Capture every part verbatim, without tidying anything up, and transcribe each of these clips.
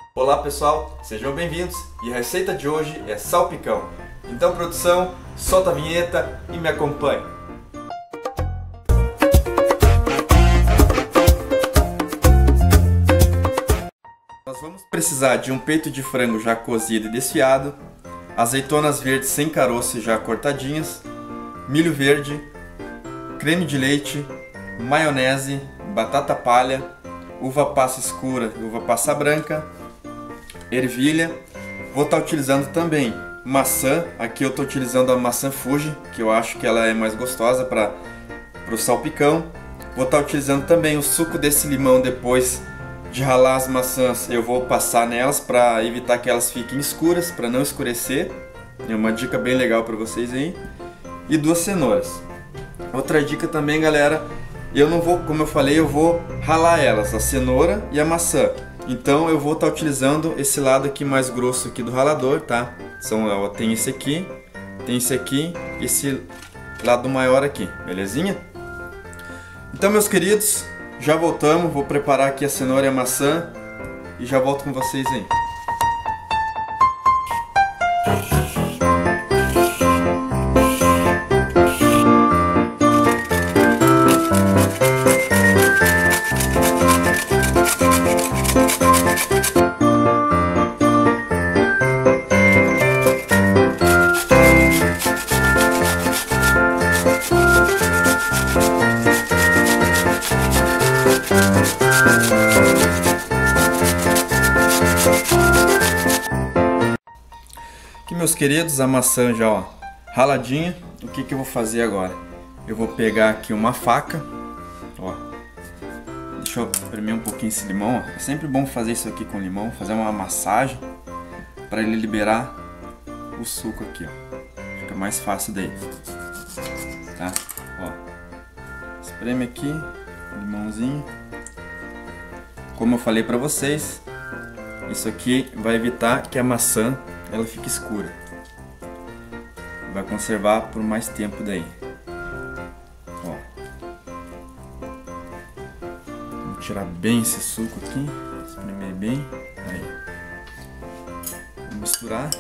Olá pessoal, sejam bem-vindos e a receita de hoje é salpicão. Então produção, solta a vinheta e me acompanhe. Nós vamos precisar de um peito de frango já cozido e desfiado, azeitonas verdes sem caroço já cortadinhas, milho verde, creme de leite, maionese, batata palha, uva passa escura e uva passa branca, ervilha. Vou estar utilizando também maçã. Aqui eu estou utilizando a maçã Fuji, que eu acho que ela é mais gostosa para o salpicão. Vou estar utilizando também o suco desse limão. Depois de ralar as maçãs, eu vou passar nelas para evitar que elas fiquem escuras, para não escurecer. É uma dica bem legal para vocês aí. E duas cenouras. Outra dica também, galera, eu não vou, como eu falei, eu vou ralar elas, a cenoura e a maçã. Então eu vou estar utilizando esse lado aqui mais grosso aqui do ralador, tá? São, ó, tem esse aqui, tem esse aqui, esse lado maior aqui, belezinha? Então, meus queridos, já voltamos, vou preparar aqui a cenoura e a maçã e já volto com vocês aí. Aqui, meus queridos, a maçã já, ó, raladinha. O que que eu vou fazer agora? Eu vou pegar aqui uma faca, ó. Deixa eu espremer um pouquinho esse limão, ó. É sempre bom fazer isso aqui com limão, fazer uma massagem para ele liberar o suco aqui, ó. Fica mais fácil daí, tá? Ó, espreme aqui, limãozinho. Como eu falei para vocês, isso aqui vai evitar que a maçã ela fique escura. Vai conservar por mais tempo daí. Ó. Vamos tirar bem esse suco aqui, espremer bem. Aí. Vou misturar.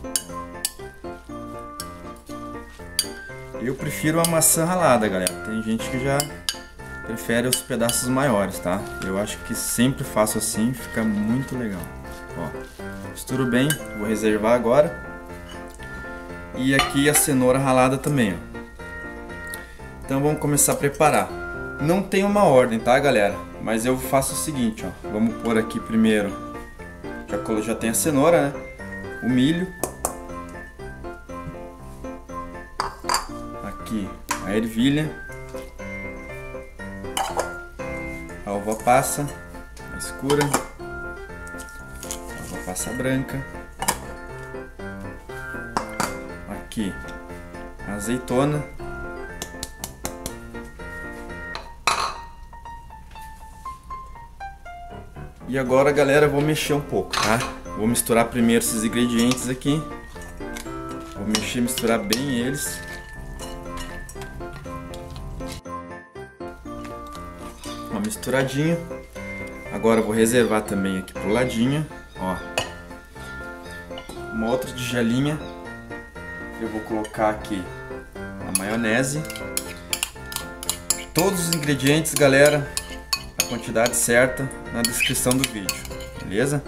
Eu prefiro a maçã ralada, galera. Tem gente que já prefere os pedaços maiores, tá? Eu acho que sempre faço assim, fica muito legal. Ó. Misturo bem, vou reservar agora. E aqui a cenoura ralada também, ó. Então vamos começar a preparar. Não tem uma ordem, tá, galera? Mas eu faço o seguinte, ó. Vamos pôr aqui primeiro. Já, já tem a cenoura, né? O milho. Aqui a ervilha. A uva passa, a escura. Passa branca, aqui a azeitona, e agora, galera, eu vou mexer um pouco, tá? Vou misturar primeiro esses ingredientes aqui, vou mexer, misturar bem eles. Uma misturadinha. Agora eu vou reservar também aqui pro ladinho, ó. Uma outra tigelinha, eu vou colocar aqui a maionese. Todos os ingredientes, galera, a quantidade certa na descrição do vídeo, beleza?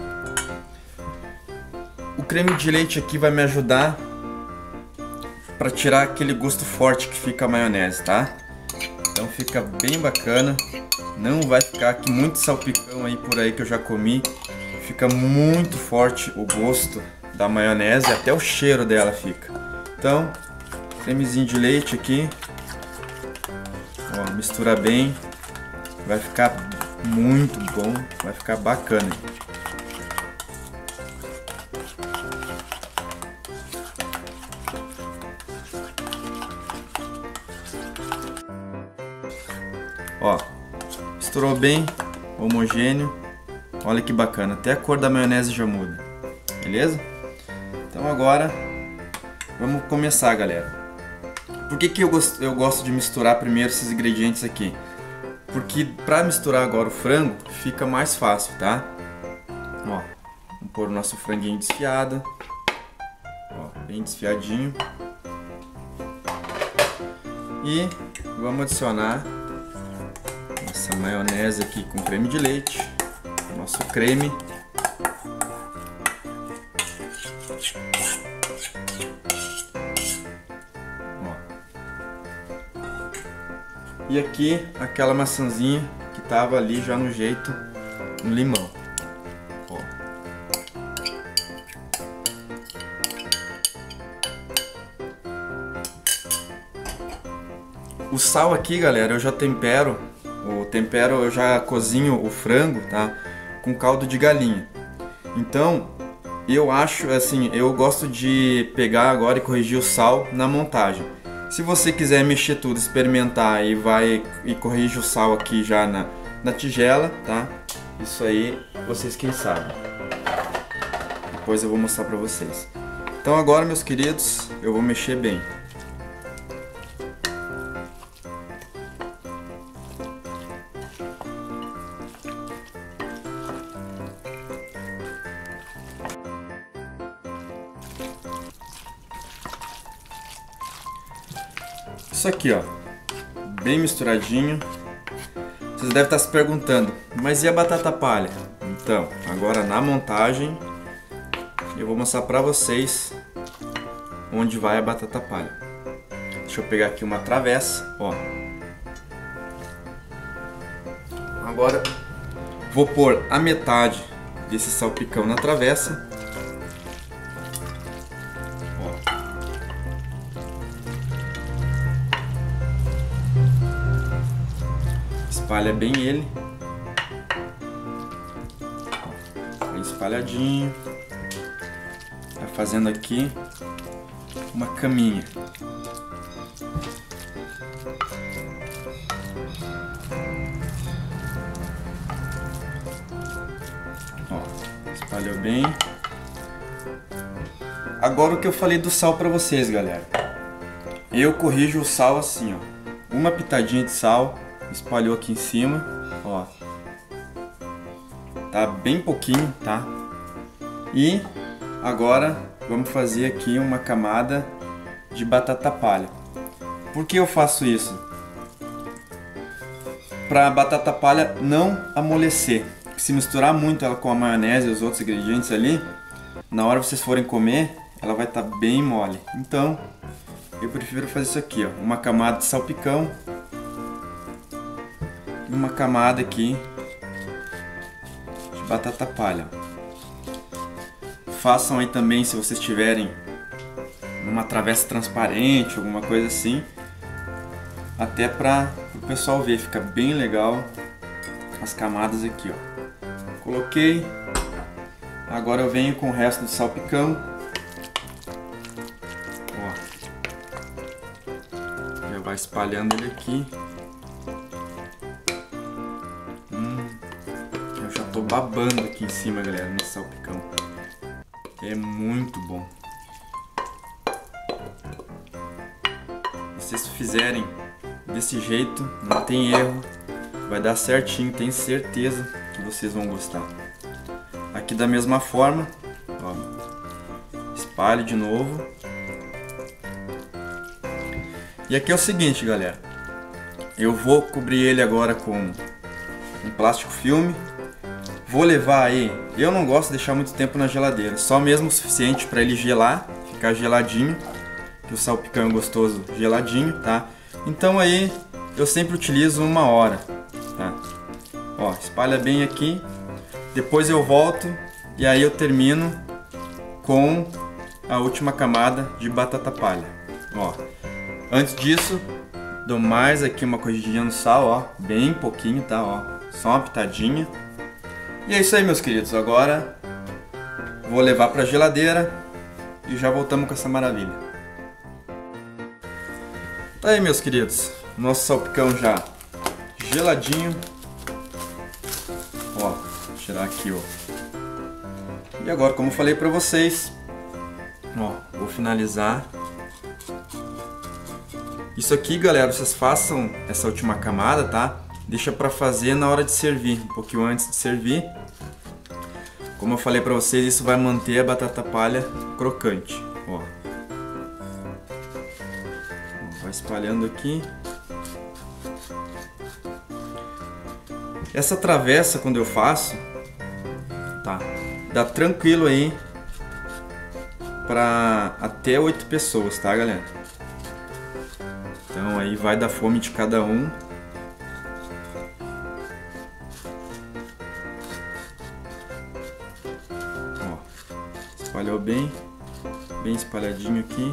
O creme de leite aqui vai me ajudar para tirar aquele gosto forte que fica a maionese, tá? Então fica bem bacana, não vai ficar aqui muito salpicão aí por aí que eu já comi. Fica muito forte o gosto da maionese, até o cheiro dela fica. Então, cremezinho de leite aqui. Ó, mistura bem. Vai ficar muito bom, vai ficar bacana. Ó, misturou bem, homogêneo. Olha que bacana, até a cor da maionese já muda, beleza? Então agora, vamos começar, galera. Por que que eu gosto, eu gosto de misturar primeiro esses ingredientes aqui? Porque para misturar agora o frango, fica mais fácil, tá? Ó, pôr o nosso franguinho desfiado. Ó, bem desfiadinho. E vamos adicionar essa maionese aqui com creme de leite. Nosso creme. E aqui aquela maçãzinha que tava ali já no jeito, no limão. Ó. O sal aqui, galera, eu já tempero. O tempero eu já cozinho o frango, tá? Com caldo de galinha. Então, eu acho assim, eu gosto de pegar agora e corrigir o sal na montagem. Se você quiser mexer tudo, experimentar e vai e corrige o sal aqui já na, na tigela, tá? Isso aí, vocês quem sabem. Depois eu vou mostrar pra vocês. Então agora, meus queridos, eu vou mexer bem. Isso aqui, ó, bem misturadinho. Vocês devem estar se perguntando, mas e a batata palha? Então, agora na montagem eu vou mostrar pra vocês onde vai a batata palha. Deixa eu pegar aqui uma travessa, ó. Agora vou pôr a metade desse salpicão na travessa. Espalha bem ele, bem espalhadinho. Vai fazendo aqui uma caminha. Ó, espalhou bem. Agora o que eu falei do sal para vocês, galera. Eu corrijo o sal assim, ó, uma pitadinha de sal. Espalhou aqui em cima, ó. Tá bem pouquinho, tá? E agora vamos fazer aqui uma camada de batata palha. Por que eu faço isso? Pra batata palha não amolecer. Se misturar muito ela com a maionese e os outros ingredientes ali, na hora que vocês forem comer, ela vai estar bem mole. Então, eu prefiro fazer isso aqui, ó. Uma camada de salpicão. Uma camada aqui de batata palha. Façam aí também, se vocês tiverem uma travessa transparente, alguma coisa assim, até para o pessoal ver, fica bem legal as camadas aqui, ó. Coloquei. Agora eu venho com o resto do salpicão. Ó. Já vai espalhando ele aqui. Tô babando aqui em cima, galera, nesse salpicão. É muito bom. Se vocês fizerem desse jeito, não tem erro. Vai dar certinho, tenho certeza que vocês vão gostar. Aqui da mesma forma, ó, espalhe de novo. E aqui é o seguinte, galera. Eu vou cobrir ele agora com um plástico filme. Vou levar aí, eu não gosto de deixar muito tempo na geladeira, só mesmo o suficiente para ele gelar, ficar geladinho, que o salpicão é gostoso geladinho, tá? Então aí eu sempre utilizo uma hora, tá? Ó, espalha bem aqui, depois eu volto e aí eu termino com a última camada de batata palha. Ó, antes disso, dou mais aqui uma corrigidinha no sal, ó, bem pouquinho, tá? Ó, só uma pitadinha. E é isso aí, meus queridos, agora vou levar para a geladeira e já voltamos com essa maravilha. Tá aí, meus queridos, nosso salpicão já geladinho. Ó, vou tirar aqui, ó. E agora, como eu falei para vocês, ó, vou finalizar. Isso aqui, galera, vocês façam essa última camada, tá? Deixa para fazer na hora de servir, um pouquinho antes de servir. Como eu falei pra vocês, isso vai manter a batata palha crocante. Ó. Vai espalhando aqui. Essa travessa, quando eu faço, tá, dá tranquilo aí para até oito pessoas, tá, galera? Então aí vai da fome de cada um. Ó, espalhou bem, bem espalhadinho aqui.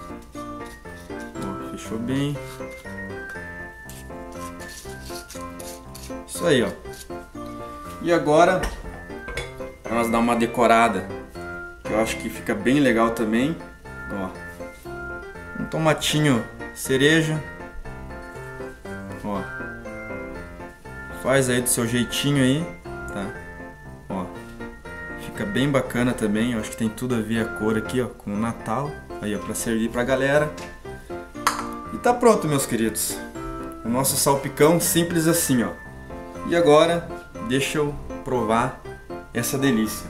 Ó, fechou bem. Isso aí, ó. E agora, para nós dar uma decorada, que eu acho que fica bem legal também, ó, um tomatinho cereja, ó, faz aí do seu jeitinho aí, tá? Ó, fica bem bacana também, eu acho que tem tudo a ver a cor aqui, ó, com o Natal, aí, ó, para servir pra galera. E tá pronto, meus queridos, o nosso salpicão simples assim, ó. E agora, deixa eu provar essa delícia.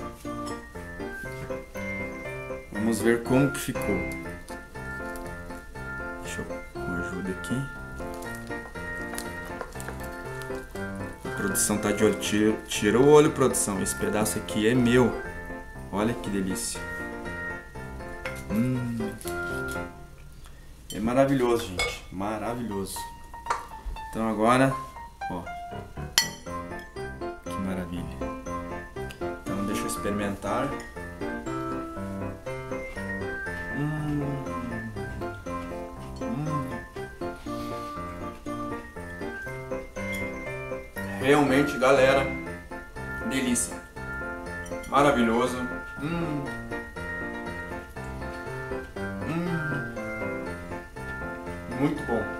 Vamos ver como que ficou. Deixa eu com ajuda aqui. A produção tá de olho. Tira, tira o olho, produção. Esse pedaço aqui é meu. Olha que delícia. Hum. É maravilhoso, gente. Maravilhoso. Então agora, ó. Que maravilha. Então deixa eu experimentar. Hum. Hum. Realmente, galera, delícia. Maravilhoso. Hum. Hum. Muito bom.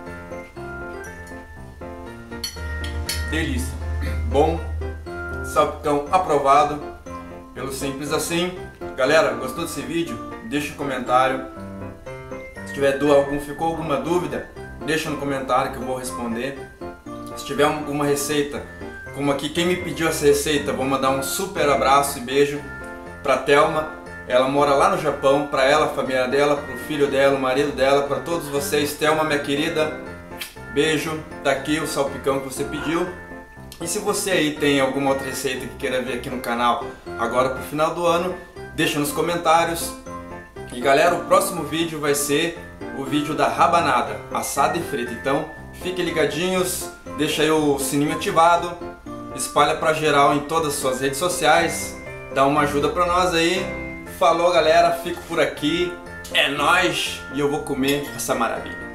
Delícia. Bom. Salpicão aprovado. Pelo simples assim. Galera, gostou desse vídeo? Deixa um comentário. Se tiver dúvida, algum, ficou alguma dúvida, deixa no comentário que eu vou responder. Se tiver alguma receita, como aqui, quem me pediu essa receita, vou mandar um super abraço e beijo pra Thelma. Ela mora lá no Japão, pra ela, a família dela, pro filho dela, o marido dela, pra todos vocês. Thelma, minha querida, beijo. Tá aqui o salpicão que você pediu. E se você aí tem alguma outra receita que queira ver aqui no canal agora pro final do ano, deixa nos comentários. E galera, o próximo vídeo vai ser o vídeo da rabanada, assada e frita. Então, fiquem ligadinhos, deixa aí o sininho ativado, espalha pra geral em todas as suas redes sociais, dá uma ajuda pra nós aí. Falou, galera, fico por aqui, é nóis e eu vou comer essa maravilha.